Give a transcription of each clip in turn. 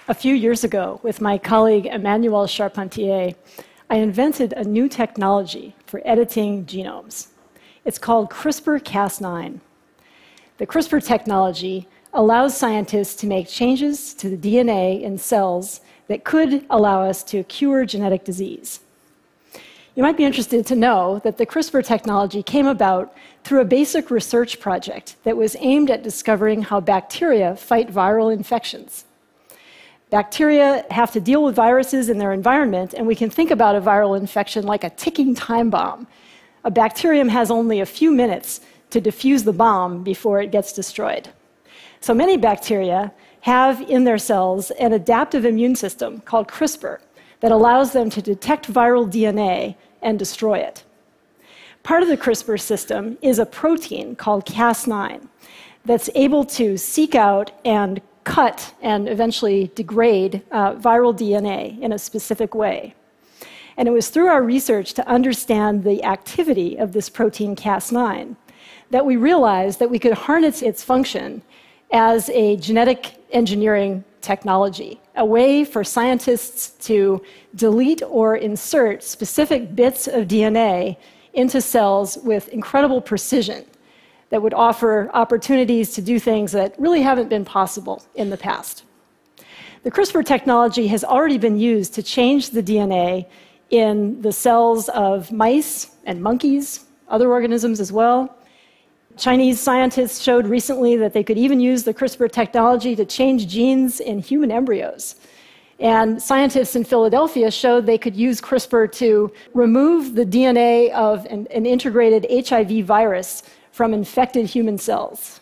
A few years ago, with my colleague Emmanuel Charpentier, I invented a new technology for editing genomes. It's called CRISPR-Cas9. The CRISPR technology allows scientists to make changes to the DNA in cells that could allow us to cure genetic disease. You might be interested to know that the CRISPR technology came about through a basic research project that was aimed at discovering how bacteria fight viral infections. Bacteria have to deal with viruses in their environment, and we can think about a viral infection like a ticking time bomb. A bacterium has only a few minutes to defuse the bomb before it gets destroyed. So many bacteria have in their cells an adaptive immune system called CRISPR that allows them to detect viral DNA and destroy it. Part of the CRISPR system is a protein called Cas9 that's able to seek out and cut and eventually degrade viral DNA in a specific way. And it was through our research to understand the activity of this protein Cas9 that we realized that we could harness its function as a genetic engineering technology, a way for scientists to delete or insert specific bits of DNA into cells with incredible precision that would offer opportunities to do things that really haven't been possible in the past. The CRISPR technology has already been used to change the DNA in the cells of mice and monkeys, other organisms as well. Chinese scientists showed recently that they could even use the CRISPR technology to change genes in human embryos. And scientists in Philadelphia showed they could use CRISPR to remove the DNA of an integrated HIV virus from infected human cells.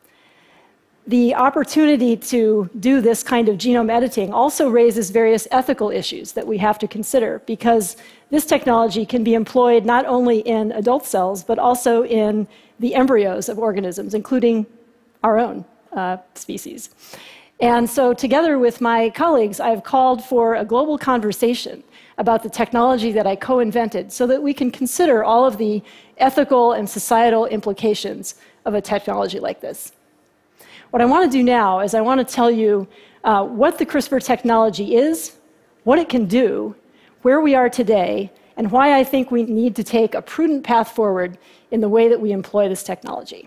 The opportunity to do this kind of genome editing also raises various ethical issues that we have to consider, because this technology can be employed not only in adult cells, but also in the embryos of organisms, including our own species. And so together with my colleagues, I've called for a global conversation about the technology that I co-invented so that we can consider all of the ethical and societal implications of a technology like this. What I want to do now is I want to tell you what the CRISPR technology is, what it can do, where we are today, and why I think we need to take a prudent path forward in the way that we employ this technology.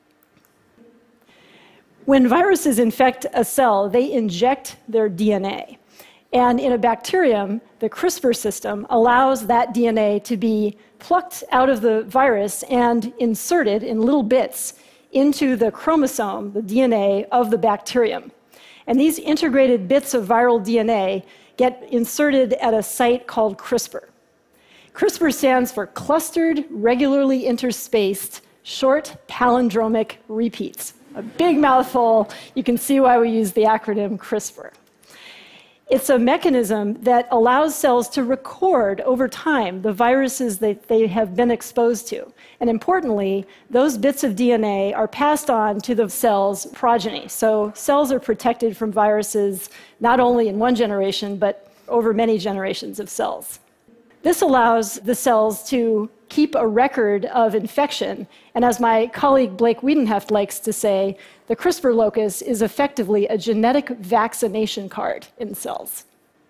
When viruses infect a cell, they inject their DNA. And in a bacterium, the CRISPR system allows that DNA to be plucked out of the virus and inserted in little bits into the chromosome, the DNA of the bacterium. And these integrated bits of viral DNA get inserted at a site called CRISPR. CRISPR stands for clustered, regularly interspaced, short palindromic repeats. A big mouthful. You can see why we use the acronym CRISPR. It's a mechanism that allows cells to record over time the viruses that they have been exposed to. And importantly, those bits of DNA are passed on to the cell's progeny. So cells are protected from viruses not only in one generation, but over many generations of cells. This allows the cells to keep a record of infection. And as my colleague Blake Wiedenheft likes to say, the CRISPR locus is effectively a genetic vaccination card in cells.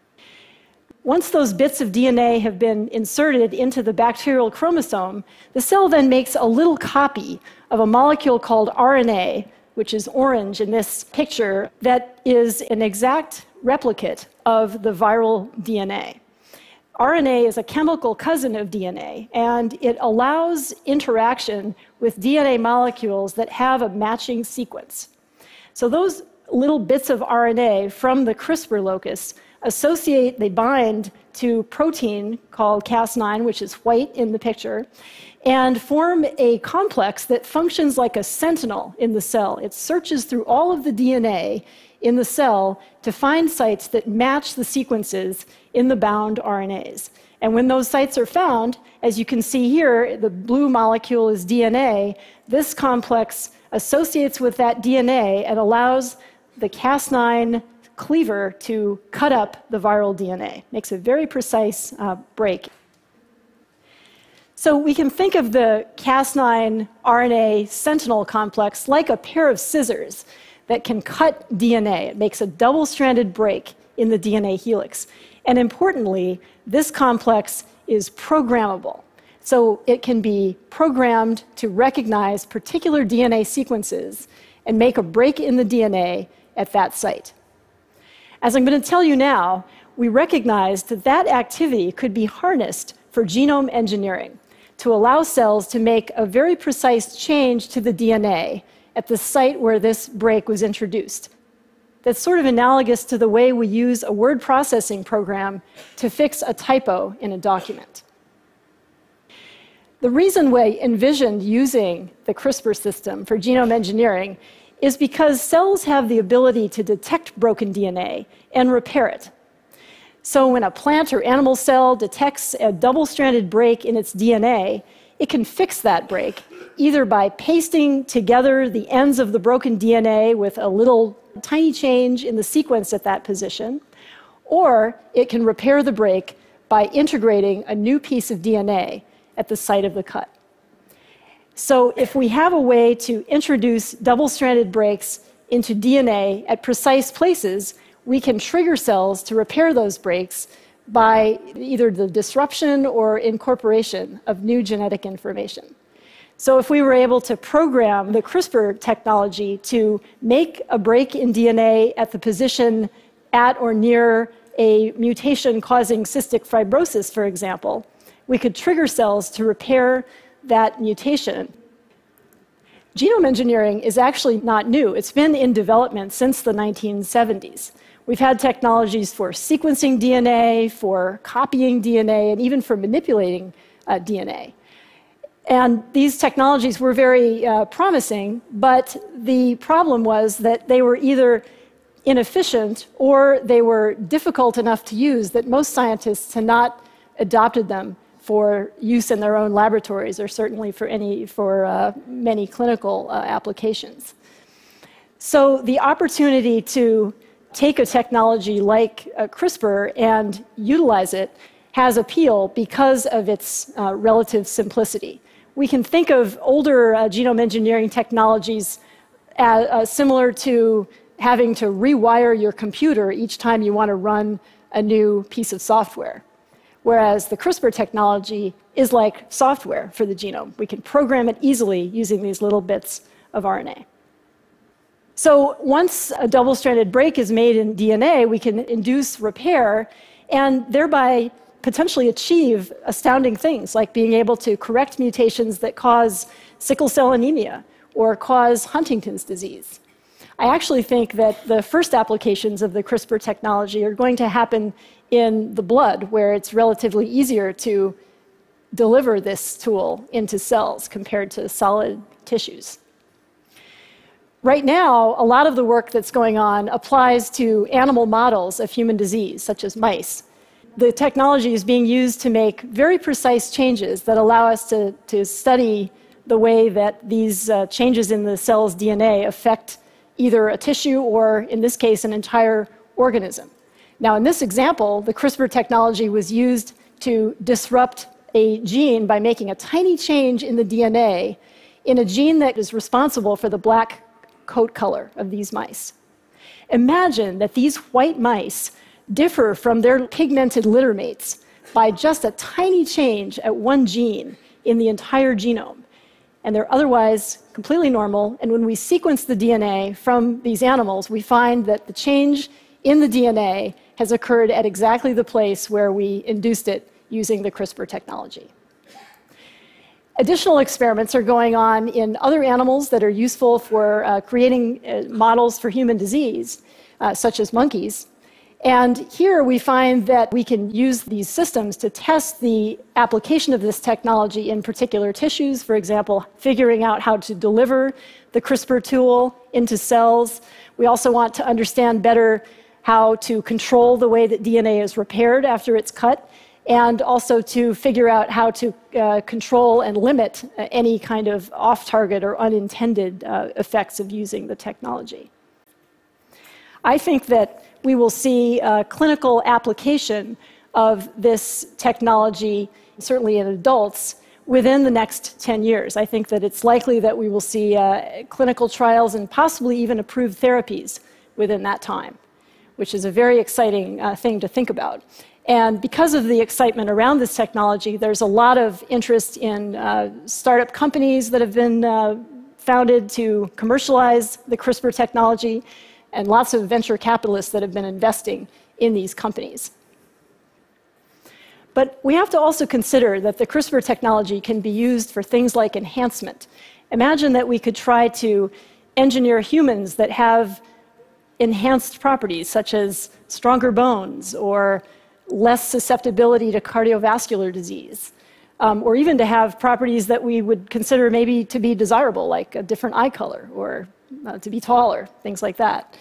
Once those bits of DNA have been inserted into the bacterial chromosome, the cell then makes a little copy of a molecule called RNA, which is orange in this picture, that is an exact replicate of the viral DNA. RNA is a chemical cousin of DNA, and it allows interaction with DNA molecules that have a matching sequence. So those little bits of RNA from the CRISPR locus they bind to protein called Cas9, which is white in the picture, and form a complex that functions like a sentinel in the cell. It searches through all of the DNA in the cell to find sites that match the sequences in the bound RNAs. And when those sites are found, as you can see here, the blue molecule is DNA. This complex associates with that DNA and allows the Cas9 cleaver to cut up the viral DNA. Makes a very precise break. So we can think of the Cas9 RNA sentinel complex like a pair of scissors that can cut DNA. It makes a double-stranded break in the DNA helix. And importantly, this complex is programmable. So it can be programmed to recognize particular DNA sequences and make a break in the DNA at that site. As I'm going to tell you now, we recognized that that activity could be harnessed for genome engineering to allow cells to make a very precise change to the DNA at the site where this break was introduced. That's sort of analogous to the way we use a word processing program to fix a typo in a document. The reason we envisioned using the CRISPR system for genome engineering is because cells have the ability to detect broken DNA and repair it. So when a plant or animal cell detects a double-stranded break in its DNA, it can fix that break either by pasting together the ends of the broken DNA with a little tiny change in the sequence at that position, or it can repair the break by integrating a new piece of DNA at the site of the cut. So if we have a way to introduce double-stranded breaks into DNA at precise places, we can trigger cells to repair those breaks by either the disruption or incorporation of new genetic information. So if we were able to program the CRISPR technology to make a break in DNA at the position at or near a mutation causing cystic fibrosis, for example, we could trigger cells to repair that mutation. Genome engineering is actually not new. It's been in development since the 1970s. We've had technologies for sequencing DNA, for copying DNA, and even for manipulating DNA. And these technologies were very promising, but the problem was that they were either inefficient or they were difficult enough to use that most scientists had not adopted them for use in their own laboratories, or certainly for many clinical applications. So the opportunity to take a technology like CRISPR and utilize it has appeal because of its relative simplicity. We can think of older genome engineering technologies as similar to having to rewire your computer each time you want to run a new piece of software. Whereas the CRISPR technology is like software for the genome. We can program it easily using these little bits of RNA. So once a double-stranded break is made in DNA, we can induce repair and thereby potentially achieve astounding things, like being able to correct mutations that cause sickle cell anemia or cause Huntington's disease. I actually think that the first applications of the CRISPR technology are going to happen in the blood, where it's relatively easier to deliver this tool into cells compared to solid tissues. Right now, a lot of the work that's going on applies to animal models of human disease, such as mice. The technology is being used to make very precise changes that allow us to study the way that these changes in the cell's DNA affect either a tissue or, in this case, an entire organism. Now, in this example, the CRISPR technology was used to disrupt a gene by making a tiny change in the DNA in a gene that is responsible for the black coat color of these mice. Imagine that these white mice differ from their pigmented littermates by just a tiny change at one gene in the entire genome. And they're otherwise completely normal. And when we sequence the DNA from these animals, we find that the change in the DNA has occurred at exactly the place where we induced it using the CRISPR technology. Additional experiments are going on in other animals that are useful for creating models for human disease, such as monkeys. And here we find that we can use these systems to test the application of this technology in particular tissues, for example, figuring out how to deliver the CRISPR tool into cells. We also want to understand better how to control the way that DNA is repaired after it's cut, and also to figure out how to control and limit any kind of off-target or unintended effects of using the technology. I think that we will see clinical application of this technology, certainly in adults, within the next 10 years. I think that it's likely that we will see clinical trials and possibly even approved therapies within that time, which is a very exciting thing to think about. And because of the excitement around this technology, there's a lot of interest in startup companies that have been founded to commercialize the CRISPR technology, and lots of venture capitalists that have been investing in these companies. But we have to also consider that the CRISPR technology can be used for things like enhancement. Imagine that we could try to engineer humans that have enhanced properties, such as stronger bones or less susceptibility to cardiovascular disease, or even to have properties that we would consider maybe to be desirable, like a different eye color or to be taller, things like that.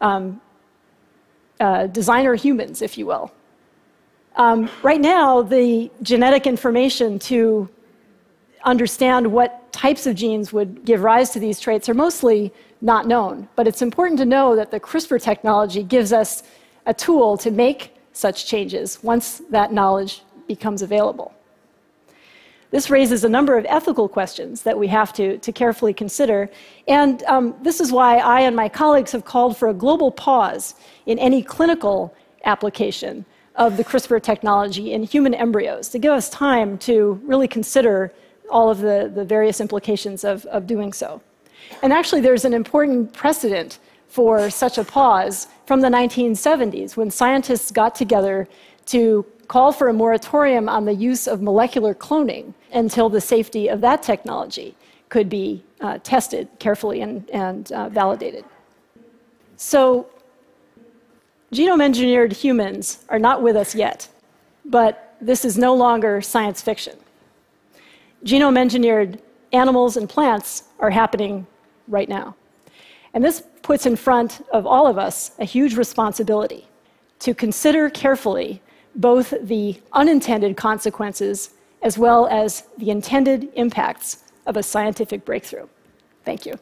Designer humans, if you will. Right now, the genetic information to understand what types of genes would give rise to these traits are mostly not known. But it's important to know that the CRISPR technology gives us a tool to make such changes once that knowledge becomes available. This raises a number of ethical questions that we have to carefully consider, and this is why I and my colleagues have called for a global pause in any clinical application of the CRISPR technology in human embryos, to give us time to really consider all of the various implications of doing so. And actually, there's an important precedent for such a pause from the 1970s, when scientists got together to call for a moratorium on the use of molecular cloning until the safety of that technology could be tested carefully and validated. So, genome-engineered humans are not with us yet, but this is no longer science fiction. Genome-engineered animals and plants are happening right now. And this puts in front of all of us a huge responsibility to consider carefully both the unintended consequences as well as the intended impacts of a scientific breakthrough. Thank you.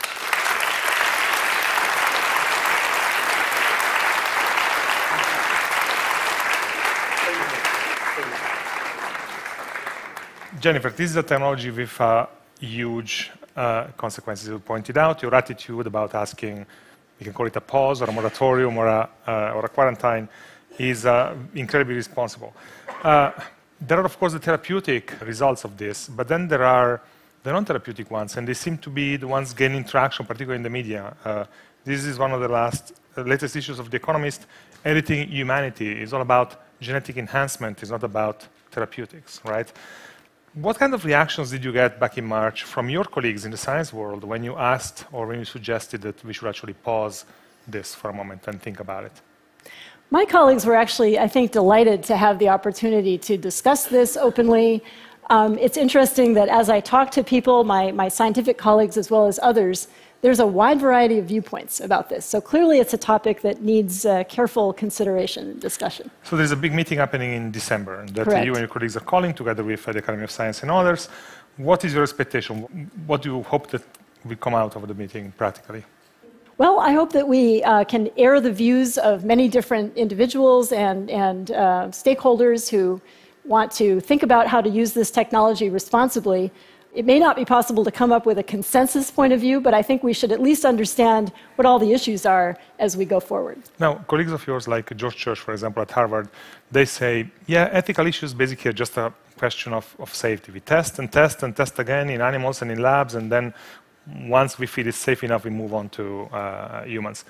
Jennifer, this is a technology with huge consequences. You pointed out your attitude about asking, you can call it a pause or a moratorium or a quarantine, is incredibly responsible. There are, of course, the therapeutic results of this, but then there are the non-therapeutic ones, and they seem to be the ones gaining traction, particularly in the media. This is one of the latest issues of The Economist. Editing humanity is all about genetic enhancement, it's not about therapeutics, right? What kind of reactions did you get back in March from your colleagues in the science world when you asked or when you suggested that we should actually pause this for a moment and think about it? My colleagues were actually, I think, delighted to have the opportunity to discuss this openly. It's interesting that as I talk to people, my scientific colleagues as well as others, there's a wide variety of viewpoints about this. So clearly it's a topic that needs careful consideration and discussion. So there's a big meeting happening in December that Correct. You and your colleagues are calling together with the Academy of Science and others. What is your expectation? What do you hope that will come out of the meeting practically? Well, I hope that we can air the views of many different individuals and stakeholders who want to think about how to use this technology responsibly. It may not be possible to come up with a consensus point of view, but I think we should at least understand what all the issues are as we go forward. Now, colleagues of yours, like George Church, for example, at Harvard, they say, yeah, ethical issues basically are just a question of safety. We test and test and test again in animals and in labs, and then once we feel it's safe enough, we move on to humans.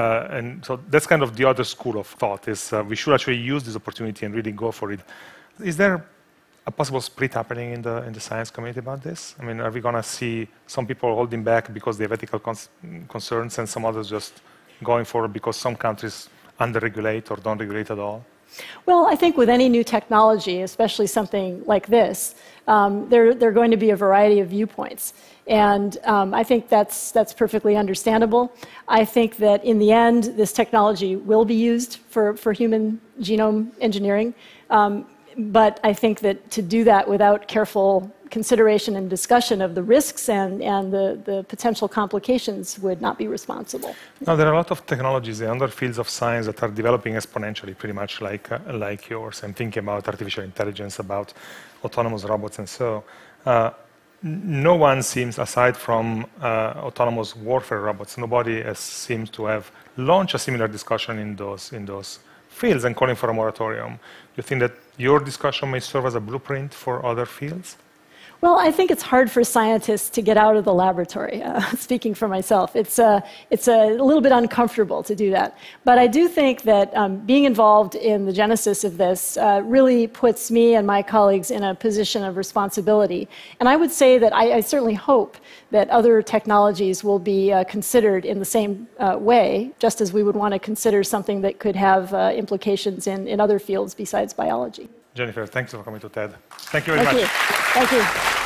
And so that's kind of the other school of thought, is we should actually use this opportunity and really go for it. Is there a possible split happening in the science community about this? I mean, are we going to see some people holding back because they have ethical concerns and some others just going forward because some countries under-regulate or don't regulate at all? Well, I think with any new technology, especially something like this, there are going to be a variety of viewpoints. And I think that's perfectly understandable. I think that in the end, this technology will be used for human genome engineering. But I think that to do that without careful consideration and discussion of the risks and the potential complications would not be responsible. Now, there are a lot of technologies in other fields of science that are developing exponentially, pretty much like yours. I'm thinking about artificial intelligence, about autonomous robots, and so. No one seems, aside from autonomous warfare robots, nobody seems to have launched a similar discussion in those fields and calling for a moratorium. Do you think that your discussion may serve as a blueprint for other fields? Well, I think it's hard for scientists to get out of the laboratory, speaking for myself. It's a little bit uncomfortable to do that. But I do think that being involved in the genesis of this really puts me and my colleagues in a position of responsibility. And I would say that I certainly hope that other technologies will be considered in the same way, just as we would want to consider something that could have implications in other fields besides biology. Jennifer, thanks for coming to TED. Thank you very much. Thank you.